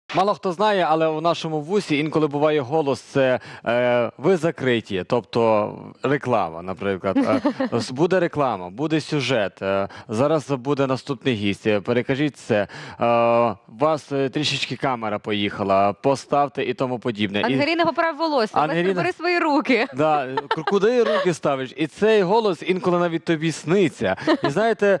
Мало хто знає, але у нашому вусі інколи буває голос, це ви закриті, тобто реклама, наприклад. Буде реклама, буде сюжет, зараз буде наступний гість, перекажіть це, у вас трішечки камера поїхала, поставте і тому подібне. Ангеліна поправ волосся, бери свої руки. Да, куди руки ставиш? І цей голос інколи навіть тобі сниться. І знаєте,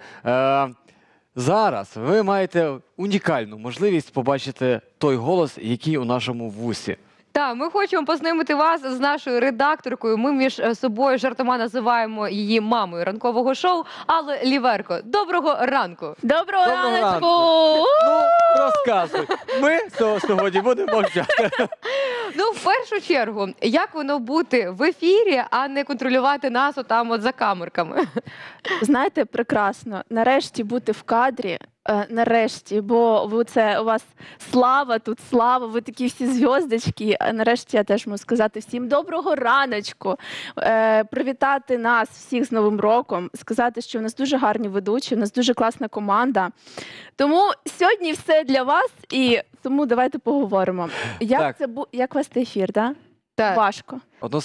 зараз ви маєте унікальну можливість побачити той голос, який у нашому вусі. Так, ми хочемо познайомити вас з нашою редакторкою. Ми між собою жартома називаємо її мамою ранкового шоу Аллою Ліверко. Доброго ранку! Доброго ранку! Ну, розказуй. Ми сьогодні будемо мовчати. Ну, в першу чергу, як воно бути в ефірі, а не контролювати нас отам от за камерками? Знаєте, прекрасно. Нарешті бути в кадрі. Нарешті, бо у вас слава тут, слава, ви такі всі зв'язочки. Нарешті я теж можу сказати всім доброго раночку, привітати нас всіх з Новим роком, сказати, що в нас дуже гарні ведучі, у нас дуже класна команда. Тому сьогодні все для вас, і тому давайте поговоримо. Як вести ефір, да? Так? Важко.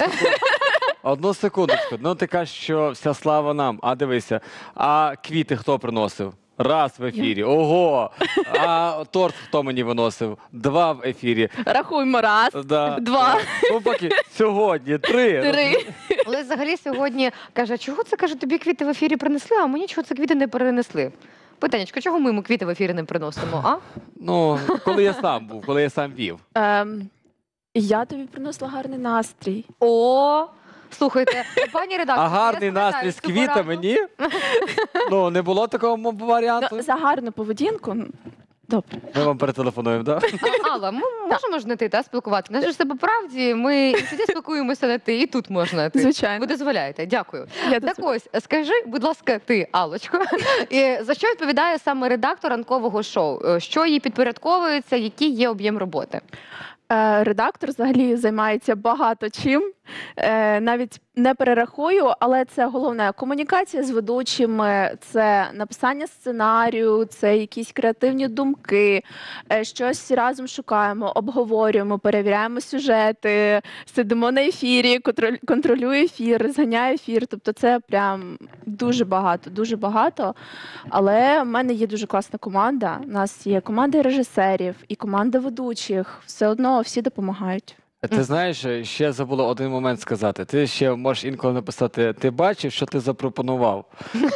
Одну секундочку. Ну, ти кажеш, що вся слава нам. А дивися, а квіти хто приносив? Раз в ефірі. Ого! А торт хто мені виносив? 2 в ефірі. Рахуємо. Раз, Да. 2. Ну, поки сьогодні 3. 3. Але взагалі сьогодні каже, чого це, каже, тобі квіти в ефірі принесли, а мені чого це квіти не перенесли? Питанечко, чого ми йому квіти в ефірі не приносимо, а? Ну, коли я сам був, коли я сам вів. Я тобі принесла гарний настрій. О, слухайте, пані редактор, А гарний настрій з квітами, ні? Ну, не було такого варіанту? Ну, за гарну поведінку. Добре. Ми вам перетелефонуємо, так? Алла, ми можемо ж на ти спілкуватися. Нас же ж це по правді, ми і тоді спілкуємося на ти, і тут можна на ти. Звичайно. Ви дозволяєте, дякую. Я Так ось, скажи, будь ласка, ти, Аллочко, за що відповідає саме редактор ранкового шоу? Що їй підпорядковується, який є об'єм роботи? Редактор взагалі займається багато чим, навіть не перерахую, але це головне – комунікація з ведучими, це написання сценарію, це якісь креативні думки, щось разом шукаємо, обговорюємо, перевіряємо сюжети, сидимо на ефірі, контролюю ефір, зганяю ефір, тобто це прям дуже багато, але в мене є дуже класна команда, у нас є команда режисерів і команда ведучих, все одно всі допомагають. Ти знаєш, ще забула один момент сказати. Ти ще можеш інколи написати, ти бачив, що ти запропонував?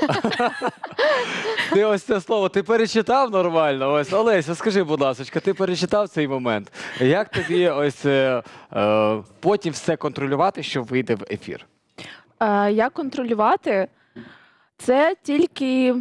Ти ось це слово, ти перечитав нормально? Ось, Олеся, скажи, будь ласка, ти перечитав цей момент? Як тобі ось потім все контролювати, щоб вийти в ефір? Як контролювати? Це тільки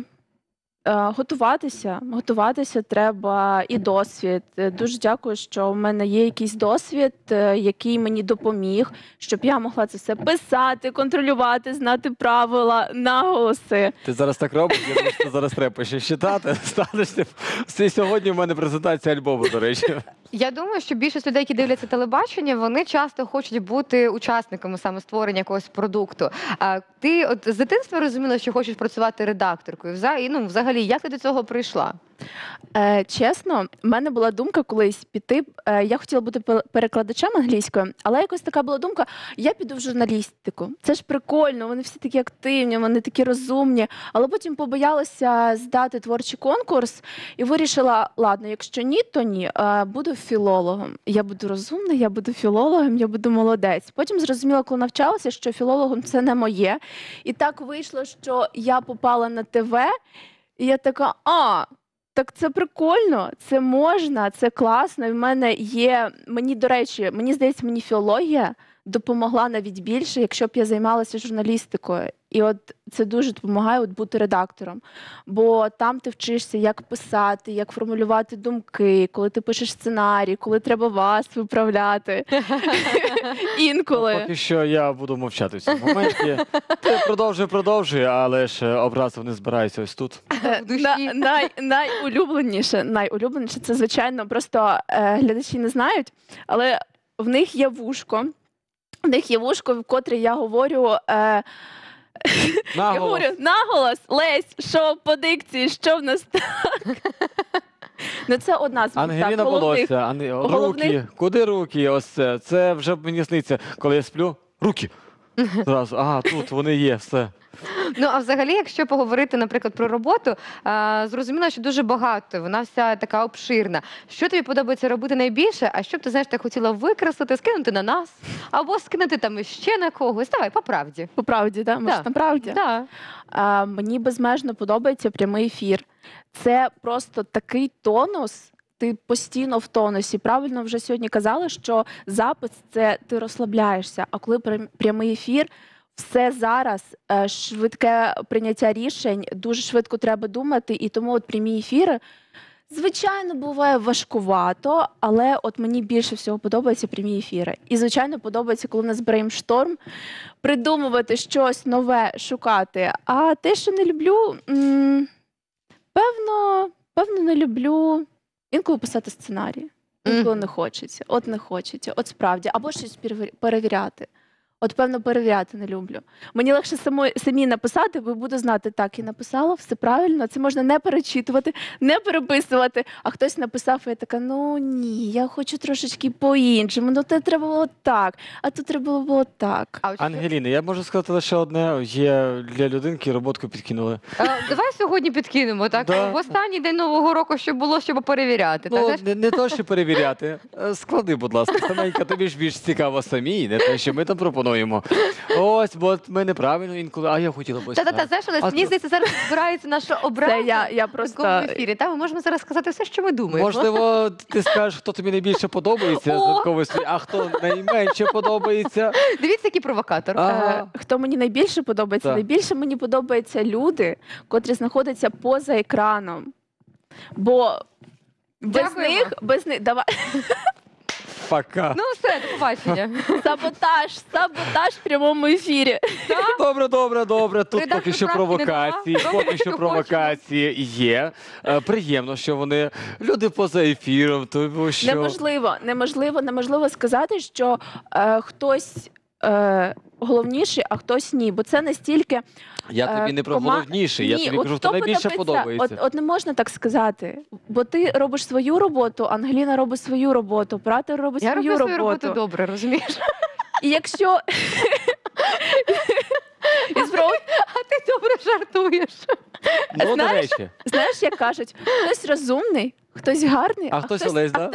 готуватися треба і досвід. Дуже дякую, що в мене є якийсь досвід, який мені допоміг, щоб я могла це все писати, контролювати, знати правила, наголоси. Ти зараз так робиш, я думаю, що зараз треба ще читати. Сьогодні в мене презентація альбому, до речі. Я думаю, що більшість людей, які дивляться телебачення, вони часто хочуть бути учасниками саме створення якогось продукту. А ти от з дитинства розуміла, що хочеш працювати редакторкою? Взагалі, як ти до цього прийшла? Чесно, в мене була думка колись піти, я хотіла бути перекладачем англійською, але якось така була думка, я піду в журналістику. Це ж прикольно, вони всі такі активні, вони такі розумні, але потім побоялася здати творчий конкурс і вирішила, ладно, якщо ні, то ні, буду філологом. Я буду розумна, я буду філологом, я буду молодець. Потім зрозуміла, коли навчалася, що філологом це не моє. І так вийшло, що я попала на ТВ, і я така, так це прикольно, це можна, це класно. І в мене є, до речі, мені здається, мені філологія допомогла навіть більше, якщо б я займалася журналістикою. І от це дуже допомагає бути редактором. Бо там ти вчишся, як писати, як формулювати думки, коли ти пишеш сценарій, коли треба вас виправляти. Інколи. Поки що я буду мовчати в цьому моменті. Ти продовжуй, але ж образи не збираються ось тут. В душі. Найулюбленіше це, звичайно, просто глядачі не знають, але в них є вушко. В них є вушко, в котрі я говорю... Наголос. Наголос, Лесь, що по дикції, що в нас так? Ну це одна з Ангеліна головних. Волосся, головних- руки. Куди руки? Ось це. Це вже мені сниться, коли я сплю. Руки. Зразу. Ага, тут вони є, все. Ну а взагалі, якщо поговорити, наприклад, про роботу, зрозуміло, що дуже багато, вона вся така обширна. Що тобі подобається робити найбільше, а що б ти, знаєш, ти хотіла викреслити, скинути на нас, або скинути там іще на когось? Давай, по правді. По правді, да? Може, Да. на правді? Да. Мені безмежно подобається прямий ефір. Це просто такий тонус. Ти постійно в тонусі. Правильно вже сьогодні казали, що запис – це ти розслабляєшся, а коли прямий ефір, все зараз, швидке прийняття рішень, дуже швидко треба думати, і тому от прямі ефіри, звичайно, буває важкувато, але от мені більше всього подобаються прямі ефіри. І, звичайно, подобається, коли у нас брейншторм, придумувати щось нове, шукати. А те, що не люблю, певно, не люблю інколи писати сценарії. Інколи Мгм. не хочеться. От справді. Або щось перевіряти. От, певно, перевіряти не люблю. Мені легше самі написати, бо буду знати, так, і написала, все правильно, це можна не перечитувати, не переписувати. А хтось написав, і я така, ну ні, я хочу трошечки по-іншому, ну це треба було так, а тут треба було так. А от що- Ангеліна, я можу сказати лише одне. Є для людинки, роботку підкинули. Давай сьогодні підкинемо, так? Да. В останній день Нового року, що було, щоб перевіряти. Так, Ну, знаєш? не то, що перевіряти. Склади, будь ласка, саменька, тобі ж більш цікаво самі, не те, що ми там пропонуємо. Ось, бо от ми неправильно інколи, а я хотіла б ось Та-та-та, так. знаєш, Олесь, А мені то- здається, зараз збирається наша образа Це я в просто... такому ефірі. Та, ми можемо зараз сказати все, що ми думаємо. Можливо, ти скажеш, хто тобі найбільше подобається, О! з ранкової студії, а хто найменше подобається. Дивіться, який провокатор. Ага. Хто мені найбільше подобається? Так. Найбільше мені подобаються люди, котрі знаходяться поза екраном. Бо Дякуємо. без них, давай, Пока. Ну все, до побачення. саботаж в прямому ефірі. Добре. Тут Редактор поки що справки не провокації, дала. поки Робимо, що що провокації є. Приємно, що вони люди поза ефіром, тому що Неможливо сказати, що хтось головніший, а хтось ні. Бо це настільки... я тобі не про головніший, я Ні, тобі от кажу, хто хто найбільше подобається. От не можна так сказати. Бо ти робиш свою роботу, Ангеліна робить свою роботу, оператор робить Я свою роблю свою роботу добре, розумієш? І якщо... І А ти добре жартуєш. Ну, до знаєш, речі. знаєш, як кажуть, хтось розумний, хтось гарний, А хтось Олесь, да?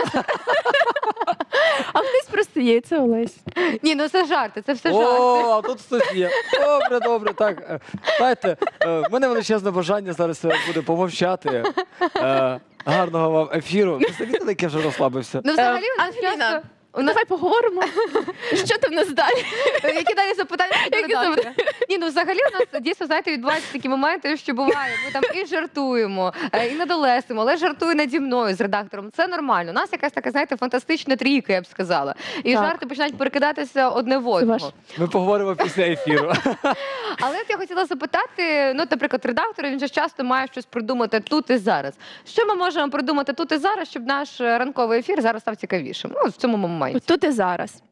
а хтось просто є, це Олесь. Ні, ну це жарти, це все жарти. О, а тут хтось є. Добре. Так, знаєте, в мене величезне бажання зараз буде помовчати. Гарного вам ефіру. Ви замітили, як я вже розслабився? Ну взагалі, у нас Ангеліна, часто... Давай поговоримо. Що там в нас далі? Які далі запитання до Які редактора? Ні, ну взагалі у нас дійсно, знаєте, відбуваються такі моменти, що буває, ми там і жартуємо, і недолесимо, але жартує наді мною з редактором. Це нормально. У нас якась така, знаєте, фантастична трійка, я б сказала. І Так. жарти починають перекидатися одне в Це одного. ваш. Ми поговоримо після ефіру. Але от я хотіла запитати, ну, наприклад, редактор, він же часто має щось придумати тут і зараз. Що ми можемо придумати тут і зараз, щоб наш ранковий ефір зараз став цікавішим? Ну, в цьому моменті. Тут і зараз.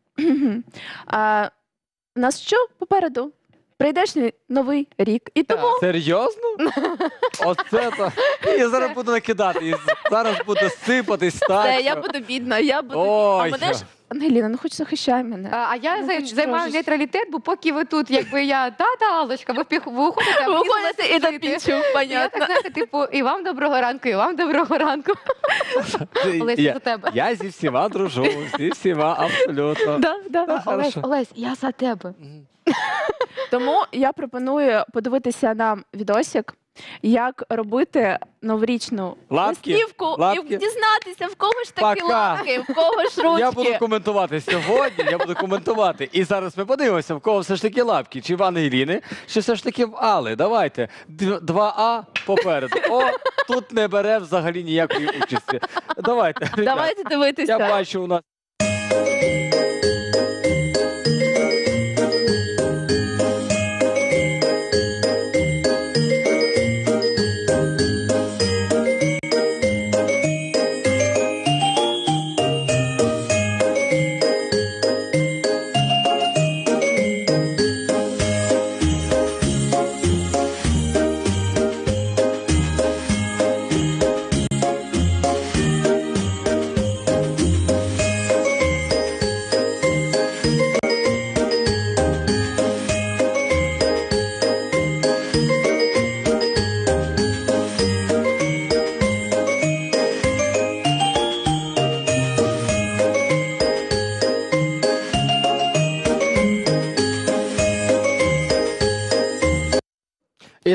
У нас що попереду? Прийдешній новий рік. І тому Серйозно? Оце то. Я зараз буду накидати. І зараз буде сипатись так. все, я що- буду бідна, я буду Ой, А мене ж, Ангеліна, ну хоч захищай мене. А я Ну, хоч займаю трошечки. нейтралітет, бо поки ви тут, якби я Аллочка, ви уходите, а мені Виходите і залишити на пінчу, жити. Я понятно. так, знаєте, типу, і вам доброго ранку, і вам доброго ранку. Олеся, Я- за тебе. Я зі всіма дружу, зі всіма абсолютно. Да. Так, хорошо. Олесь, я за тебе. Мгм. Тому я пропоную подивитися нам відосик, як робити новорічну Лапки, листівку лапки. і дізнатися, в кого ж такі Пока. лапки, в кого ж ручки. Я буду коментувати сьогодні, я буду коментувати. І зараз ми подивимося, в кого все ж таки лапки, чи в Ангеліни, чи все ж таки в Алли. Давайте. 2А попереду. О, тут не бере взагалі ніякої участі. Давайте. ребят. Давайте дивитися. Я бачу у нас.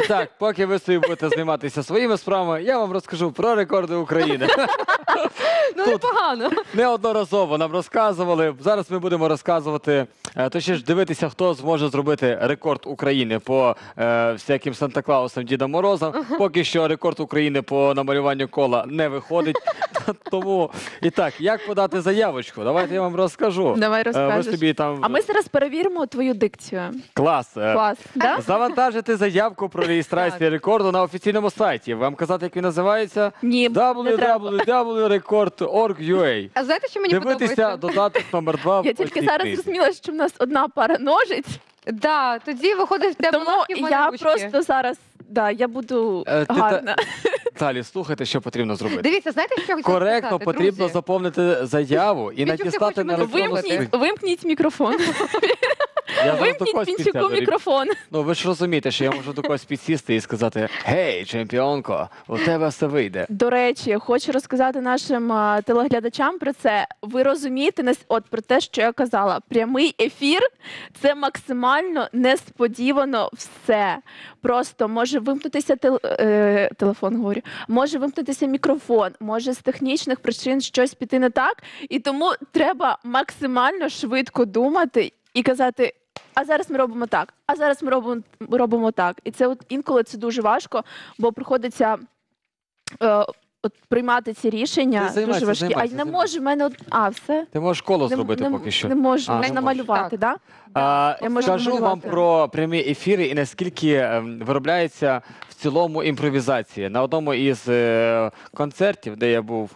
І так, поки ви собі будете займатися своїми справами, я вам розкажу про рекорди України. Ну, Тут. непогано. Неодноразово нам розказували. Зараз ми будемо розказувати, точніше дивитися, хто зможе зробити рекорд України по всяким Санта-Клаусам, Дідам Морозам. Поки що рекорд України по намалюванню кола не виходить. Тому, і так, як подати заявочку? Давайте я вам розкажу. Давай Ви розкажеш. собі там... А ми зараз перевіримо твою дикцію. Клас. Клас. Да? Завантажити заявку про реєстрацію рекорду на офіційному сайті. Вам казати, як він називається? Ні, не треба. www.record.org.ua. А знаєте, що мені Дивитися подобається? додаток номер 2 Я тільки зараз зрозуміла, що в нас одна пара ножиць, Да, тоді виходить в тебе тому лапки, в мене я ручки. просто зараз, я буду гарна. Далі, слухайте, що потрібно зробити. Дивіться, знаєте, що я хотіла Коректно сказати, потрібно друзі? заповнити заяву і Відчув, надіслати ти на хочеш мене електронну скриньку. Вимкніть мікрофон. Я зараз до Вимкніть когось Пінчуку підсяду. мікрофон. Ну, ви ж розумієте, що я можу до когось підсісти і сказати: «Гей, чемпіонко, у тебе все вийде». До речі, хочу розказати нашим телеглядачам про це. Ви розумієте про те, що я казала. Прямий ефір – це максимально несподівано все. Просто може вимкнутися телефон, говорю, може вимкнутися мікрофон, може з технічних причин щось піти не так. І тому треба максимально швидко думати і казати: а зараз ми робимо так, а зараз ми робимо так. І це інколи це дуже важко, бо приходиться приймати ці рішення дуже важкі. А не можу, в мене все. Ти можеш коло зробити поки що. Не можу, А, можна не можеш. намалювати, так? Я можу Скажу вам намалювати. про прямі ефіри і наскільки виробляється в цілому імпровізація. На одному із концертів, де я був,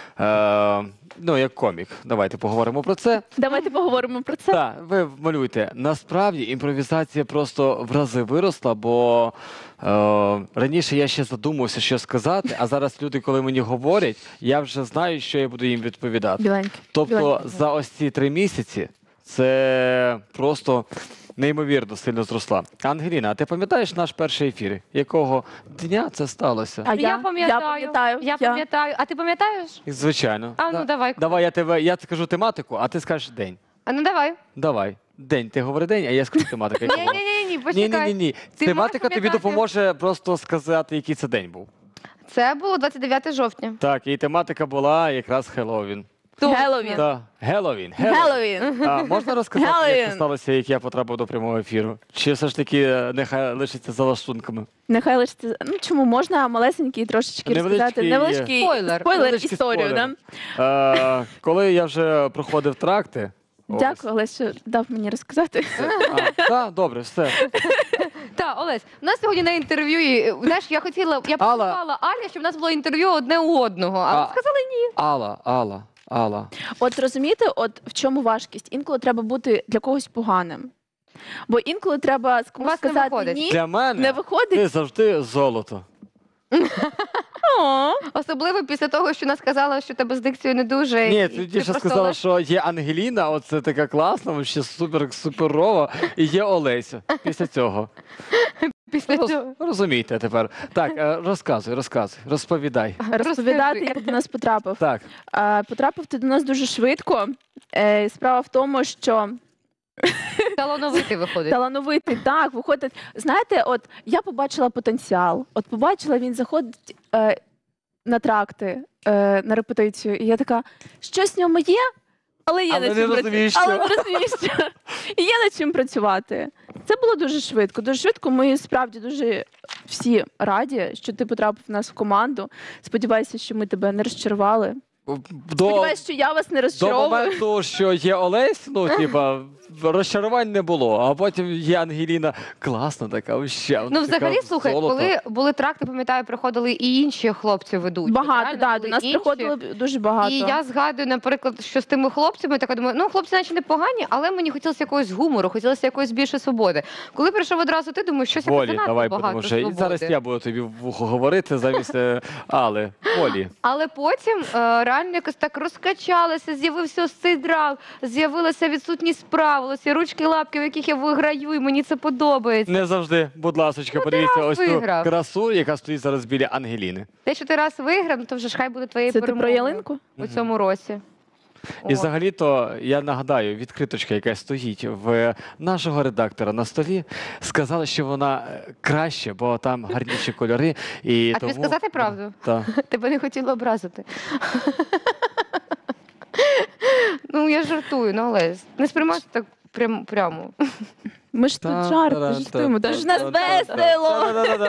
як комік, давайте поговоримо про це. Давайте поговоримо про це. Так, ви малюйте. Насправді імпровізація просто в рази виросла, бо раніше я ще задумався, що сказати, а зараз люди, коли мені говорять, я вже знаю, що я буду їм відповідати. Біленьке. Тобто Біленьке. за ось ці 3 місяці це просто неймовірно сильно зросла. Ангеліна, а ти пам'ятаєш наш перший ефір? Якого дня це сталося? А Я пам'ятаю. Я пам'ятаю. А ти пам'ятаєш? Звичайно. А, ну давай. Давай я скажу тематику, а ти скажеш день. А ну давай. Давай. День. Ти говори день, а я скажу тематику. Ні, почекай. Ні. Ти Тематика можеш тобі пам'ятати? допоможе просто сказати, який це день був. Це було 29 жовтня. Так, і тематика була якраз Хеллоуін. Геловін. Так, Геловін. Геловін. А можна розказати, як Геловін. це сталося, як я потрапив до прямого ефіру? Чи все ж таки нехай лишиться за лаштунками? Нехай лишиться. Ну чому можна малесенький трошечки розказати? Невеличкий Спойлер. Невеличкий історію. спойлер. Да? Коли я вже проходив тракти. Дякую, але що дав мені розказати. Так, добре, все. Так, Олесь, у нас сьогодні на інтерв'ю, і, знаєш, я пропонувала Алі, щоб у нас було інтерв'ю одне у одного, але сказали ні. Алла. От розумієте, в чому важкість? Інколи треба бути для когось поганим. Бо інколи треба комусь вас не сказати виходить. ні, Для мене не виходить. ти завжди золото. О, Особливо після того, що вона сказала, що тебе з дикцією не дуже. Ні, і ти ти ще просто сказала, Олесь. що є Ангеліна, оце така класна, ще суперова, і є Олеся після цього. Після цього. Розумієте тепер. Так, розказуй, розповідай. розповідати, як ти до нас потрапив. Так, Потрапив ти до нас дуже швидко. Справа в тому, що Талановитий виходить. талановитий, так, виходить. Знаєте, я побачила потенціал. Побачила, він заходить на тракти, на репетицію, і я така, щось в ньому є, але є Але над не чим розумієш, працювати. Але що. не розумієш, що. І є над чим працювати. Це було дуже швидко. Дуже швидко. Ми справді дуже всі раді, що ти потрапив в нас в команду. Сподіваюся, що ми тебе не розчарували. Сподіваюся, що я вас не До розчаровую. моменту, що є Олесь, розчарувань не було, а потім є Ангеліна. Класна така, ще. Ну, взагалі, слухай, коли були тракти, пам'ятаю, приходили і інші хлопці ведучі. Багато, Реально так, були до нас інші. приходило дуже багато. І я згадую, наприклад, що з тими хлопцями, така думаю, ну, хлопці наче непогані, але мені хотілося якогось гумору, хотілося якоїсь більше свободи. Коли прийшов одразу ти, думаю, щось якось Волі, занадто давай багато будемо вже. І свободи. зараз я буду тобі в вухо говорити замість Алли. Волі. Але потім реально якось так розкачалося, з'явився ось цей драйв, з'явилася відсутність правил, ось ці ручки, лапки, в яких я виграю, і мені це подобається. Не завжди, будь ласочка, подивіться раз ось цю виграв. красу, яка стоїть зараз біля Ангеліни. Те, що ти раз виграв, ну, то вже ж хай буде твоєю Це ти про перемогою ялинку? у цьому році. І О. взагалі-то, я нагадаю, відкриточка, яка стоїть в нашого редактора на столі, сказала, що вона краще, бо там гарніші кольори. І А тобі тому... сказати правду? Так. Тебе не хотіла образити. Ну, я жартую, ну, Олесь. Не сприймай це так прямо. Ми ж тут жарти жартуємо, тож ж нас весело.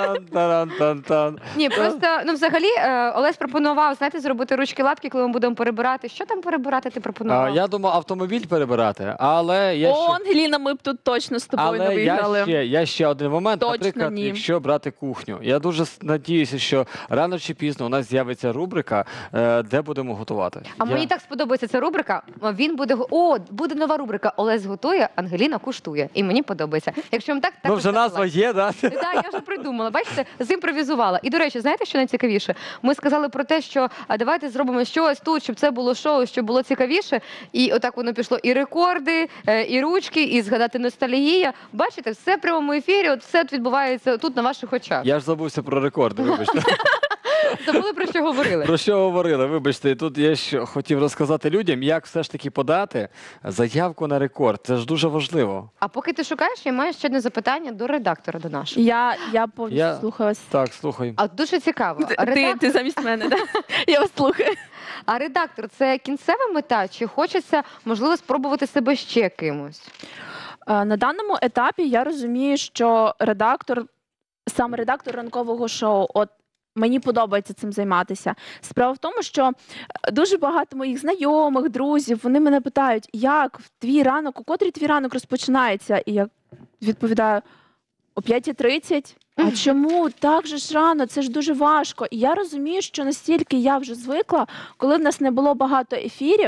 Ні, просто, ну, взагалі, Олесь пропонував, знаєте, зробити ручки-лапки, коли ми будемо перебирати. Що там перебирати ти пропонував? Я думав автомобіль перебирати, але я О, ще... Ангеліна, ми б тут точно з тобою не Але виграли. я ще один момент, Точно наприклад, ні. якщо брати кухню. Я дуже надіюся, що рано чи пізно у нас з'явиться рубрика, де будемо готувати. А мені так сподобається ця рубрика. Він буде буде нова рубрика. Олесь готує, Ангеліна куштує. І мені подобається. Якщо вам так Ну, вже назва є, да? Так, я вже придумала. Бачите, зімпровізувала. І, до речі, знаєте, що найцікавіше? Ми сказали про те, що давайте зробимо щось тут, щоб це було шоу, щоб було цікавіше. І отак воно пішло. І рекорди, і ручки, і згадати ностальгія. Бачите, все в прямому ефірі, от все відбувається тут на ваших очах. Я ж забувся про рекорди, вибачте. Забули, про що говорили. Про що говорили, вибачте. І тут я ще хотів розказати людям, як все ж таки подати заявку на рекорд. Це ж дуже важливо. А поки ти шукаєш, я маю ще одне запитання до редактора, до нашого. Я повністю слухаю вас. Так, слухай. А дуже цікаво. Ти замість мене, так? Я вас слухаю. А редактор – це кінцева мета, чи хочеться, можливо, спробувати себе ще кимось? На даному етапі я розумію, що саме редактор ранкового шоу, от мені подобається цим займатися. Справа в тому, що дуже багато моїх знайомих, друзів, вони мене питають, як твій ранок, у котрий твій ранок розпочинається? І я відповідаю, о 5:30. А чому? Так же ж рано, це ж дуже важко. І я розумію, що настільки я вже звикла, коли в нас не було багато ефірів,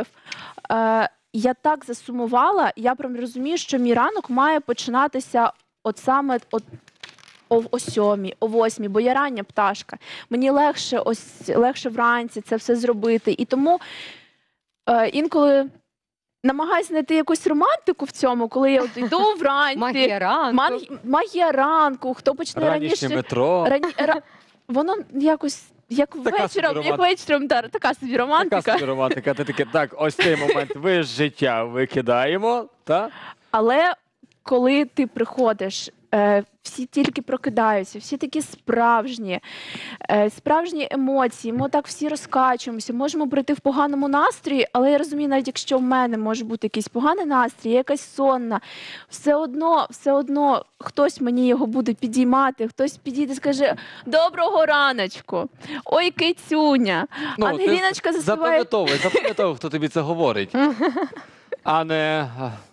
я так засумувала, я прям розумію, що мій ранок має починатися от саме о 7:00, о 8:00, бо я рання пташка. Мені легше вранці це все зробити. І тому інколи намагаюся знайти якусь романтику в цьому, коли я от йду вранці. Магія ранку. Магія ранку, хто почне Ранішнє раніше. метро. Воно якось як Така собі вечором, така собі романтика. Така собі романтика. Ти таке, так, ось цей момент ви з життя викидаємо, так? Але коли ти приходиш, всі тільки прокидаються, всі такі справжні емоції, ми так всі розкачуємося, можемо прийти в поганому настрої, але я розумію, навіть якщо в мене може бути якийсь поганий настрій, я якась сонна, все одно хтось мені його буде підіймати, хтось підійде і скаже «Доброго раночку», «Ой, кицюня», Ангеліночка заспіває. Запам'ятовуй, хто тобі це говорить. А не...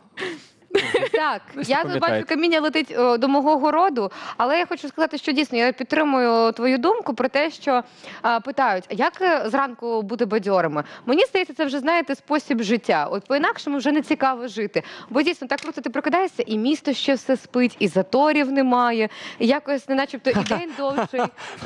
Так, я тут бачу, пам'ятаєте. каміння летить до мого городу, але я хочу сказати, що дійсно я підтримую твою думку про те, що питають, як зранку бути бадьорими. Мені здається, це вже, знаєте, спосіб життя. От по-інакшому вже не цікаво жити. Бо дійсно так круто ти прокидаєшся, і місто ще все спить, і заторів немає, і якось не начебто і день довший.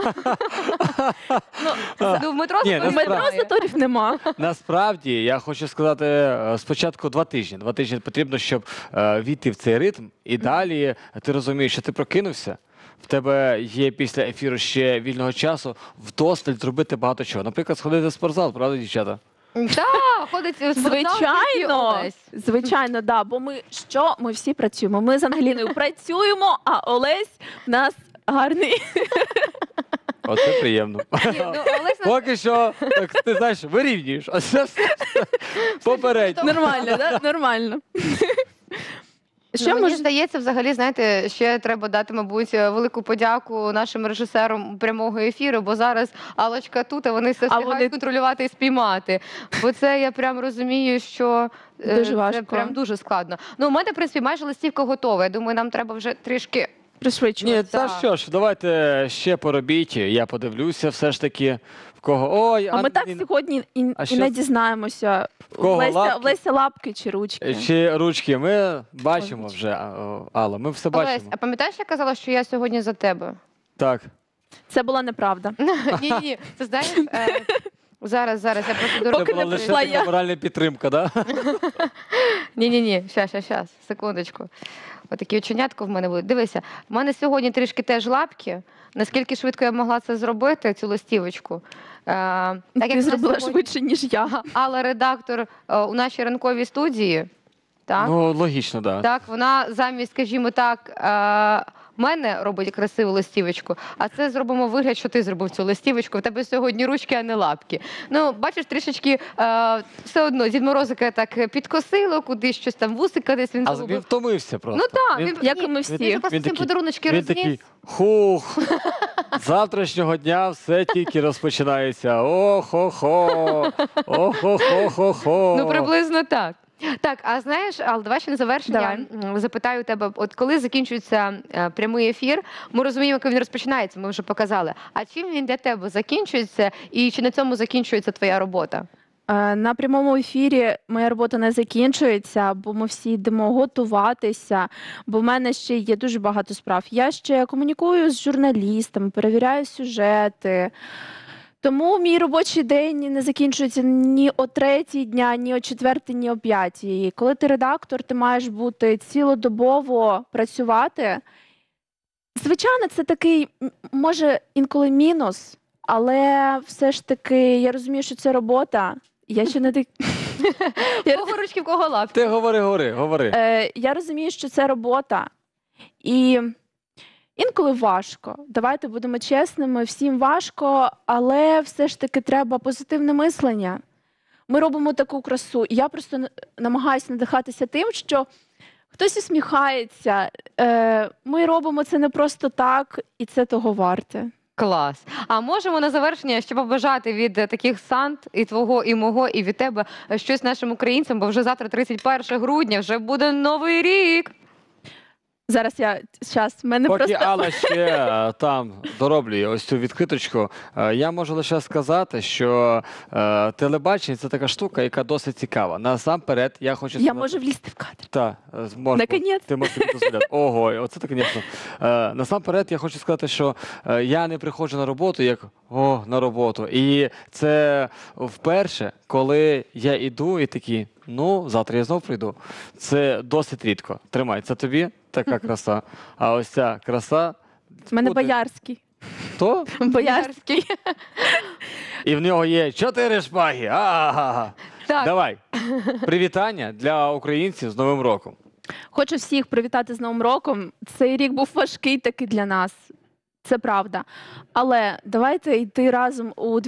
Ну, в метро Ні, заторів В метро немає. заторів нема. Насправді, я хочу сказати, спочатку 2 тижні. 2 тижні потрібно, щоб війти в цей ритм. І далі ти розумієш, що ти прокинувся, в тебе є після ефіру ще вільного часу вдосталь зробити багато чого. Наприклад, сходити в спортзал, правда, дівчата? Так, ходить в спортзал тільки Олесь. Звичайно, да. Бо ми всі працюємо. Ми з Ангеліною працюємо, а Олесь в нас гарний. Оце приємно. Ні, ну, Олесь Поки що, так, ти знаєш, вирівнюєш. А це все попередньо. Нормально, да? Нормально. Що мені здається, взагалі, знаєте, ще треба дати, мабуть, велику подяку нашим режисерам прямого ефіру, бо зараз Аллочка тут, а вони все встигають контролювати і спіймати. Бо це я прям розумію, що дуже важко. Це прям дуже складно. Ну, у мене, в принципі, майже листівка готова. Я думаю, нам треба вже трішки... Пришвидшувати. Ні, це що ж, давайте ще поробіть. Я подивлюся все ж таки, в кого... Ой, А ми так сьогодні і не дізнаємося, в Леся лапки чи ручки. Чи ручки. Ми бачимо вже, Алла, ми все Олесь, бачимо. а пам'ятаєш, я казала, що я сьогодні за тебе? Так. Це була неправда. Ні, це знаєш... Зараз, я просто Це була лише така моральна підтримка, так? Ні, щас, секундочку. Отакі оченятка в мене будуть. Дивися, в мене сьогодні трішки теж лапки. Наскільки швидко я могла це зробити, цю листівочку? Так, Ти як зробила сьогодні швидше, ніж я. Алла, редактор у нашій ранковій студії, так? Ну, логічно, так. Так, вона замість, скажімо так, мене робить красиву листівочку, а це зробимо вигляд, що ти зробив цю листівочку. В тебе сьогодні ручки, а не лапки. Ну, бачиш, трішечки все одно Дід Морозика так підкосило, кудись щось там вусика десь він А він загубив. втомився просто. Ну так, Він- Як і ми Він всі. же просто Він всім такий- подаруночки Він розніс. такий, хух, з завтрашнього дня все тільки розпочинається. Охо-хо, охо-хо-хо-хо. Ну, приблизно так. Так, а знаєш, Ал, давай ще на завершення запитаю тебе, от коли закінчується прямий ефір, ми розуміємо, як він розпочинається, ми вже показали. А чим він для тебе закінчується і чи на цьому закінчується твоя робота? На прямому ефірі моя робота не закінчується, бо ми всі йдемо готуватися, бо в мене ще є дуже багато справ. Я ще комунікую з журналістами, перевіряю сюжети. Тому мій робочий день не закінчується ні о 3-й дня, ні о 4-й, ні о 5-й. Коли ти редактор, ти маєш бути цілодобово працювати. Звичайно, це такий, може, інколи мінус, але все ж таки я розумію, що це робота. Я ще не так. В кого ручки, в кого лапки? Ти говори. Я розумію, що це робота. І інколи важко. Давайте будемо чесними, всім важко, але все ж таки треба позитивне мислення. Ми робимо таку красу. І я просто намагаюся надихатися тим, що хтось усміхається. Ми робимо це не просто так, і це того варте. Клас. А можемо на завершення ще побажати від таких Сант і твого, і мого, і від тебе щось нашим українцям, бо вже завтра 31 грудня, вже буде Новий рік. Зараз в мене Поки просто... Алла ще там дороблює ось цю відкриточку, я можу лише сказати, що телебачення – це така штука, яка досить цікава. Насамперед, я хочу сказати... Я можу влізти в кадр. Так, можна. Наконець. Ти можеш собі дозволяти. Ого, оце так, звісно. Насамперед, я хочу сказати, що я не приходжу на роботу, як на роботу. І це вперше, коли я іду і такий, ну, завтра я знов прийду. Це досить рідко. Тримай, це тобі така краса. А ось ця краса... У мене буде- Боярський. Хто? Боярський. І в нього є 4 шпаги. Ага. Так. Давай. Привітання для українців з Новим роком. Хочу всіх привітати з Новим роком. Цей рік був важкий таки для нас. Це правда. Але давайте йти разом у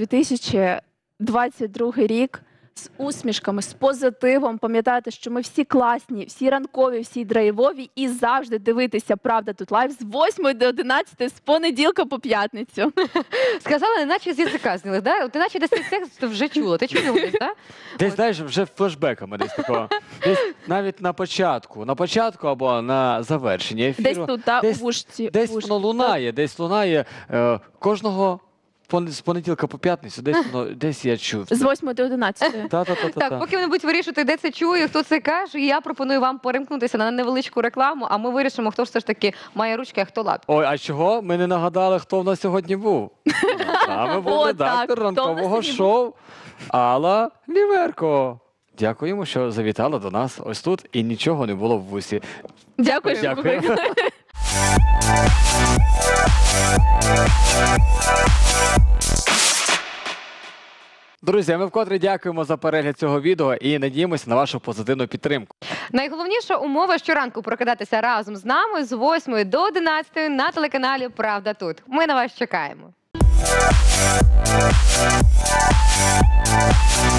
2022 рік з усмішками, з позитивом. Пам'ятайте, що ми всі класні, всі ранкові, всі драйвові і завжди дивитися «Правда тут лайв» з 8 до 11 з понеділка по п'ятницю. Сказали, наче з язика зняли, да? Ти наче десь цей текст вже чула. Ти чула десь, так? Десь, знаєш, вже флешбеками десь такого. Десь навіть на початку або на завершенні ефіру. Десь тут, та, десь- у вушці. Десь у вушці. воно лунає кожного з понеділка по п'ятницю, десь я чув. З 8 до 11. Та-та-та-та-та. Так, поки вони будуть вирішувати, де це чує, хто це каже, я пропоную вам перемкнутися на невеличку рекламу, а ми вирішимо, хто ж все ж таки має ручки, а хто лапки. Ой, а чого? Ми не нагадали, хто в нас сьогодні був. Саме був О, редактор так, хто в нас ранкового сьогодні шоу Алла Ліверко. Дякуємо, що завітала до нас ось тут і нічого не було в вусі. Дякую, що Дякую. покликали. Друзі, ми вкотре дякуємо за перегляд цього відео і надіємося на вашу позитивну підтримку. Найголовніша умова щоранку прокидатися разом з нами з 8 до 11 на телеканалі «Правда тут». Ми на вас чекаємо.